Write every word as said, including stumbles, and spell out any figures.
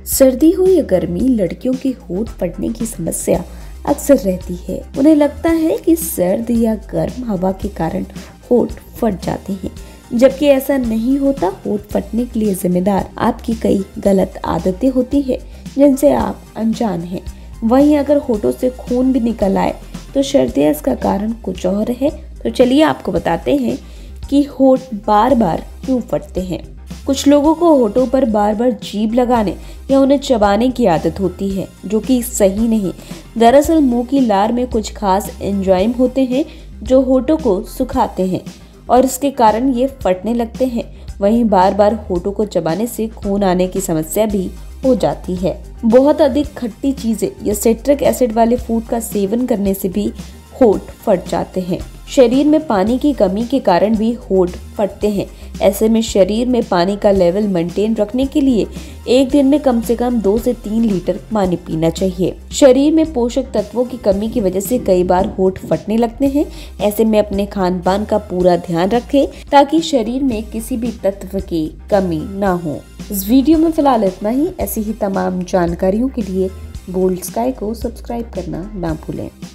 सर्दी हो या गर्मी, लड़कियों के होंठ फटने की समस्या अक्सर रहती है। उन्हें लगता है कि सर्द या गर्म हवा के कारण होंठ फट जाते हैं, जबकि ऐसा नहीं होता। होंठ फटने के लिए जिम्मेदार आपकी कई गलत आदतें होती है जिनसे आप अनजान हैं। वहीं अगर होठों से खून भी निकल आए तो शायद इसका कारण कुछ और है। तो चलिए आपको बताते हैं कि होंठ बार बार क्यों फटते हैं। कुछ लोगों को होठों पर बार बार जीभ लगाने या उन्हें चबाने की आदत होती है, जो कि सही नहीं। दरअसल मुंह की लार में कुछ खास एंजाइम होते हैं जो होठों को सुखाते हैं और इसके कारण ये फटने लगते हैं। वहीं बार बार होठों को चबाने से खून आने की समस्या भी हो जाती है। बहुत अधिक खट्टी चीजें या सिट्रिक एसिड वाले फूड का सेवन करने से भी होठ फट जाते हैं। शरीर में पानी की कमी के कारण भी होठ फटते हैं। ऐसे में शरीर में पानी का लेवल मेंटेन रखने के लिए एक दिन में कम से कम दो से तीन लीटर पानी पीना चाहिए। शरीर में पोषक तत्वों की कमी की वजह से कई बार होठ फटने लगते हैं। ऐसे में अपने खान पान का पूरा ध्यान रखें ताकि शरीर में किसी भी तत्व की कमी ना हो। इस वीडियो में फिलहाल इतना ही। ऐसी ही तमाम जानकारियों के लिए बोल्ड स्काई को सब्सक्राइब करना ना भूलें।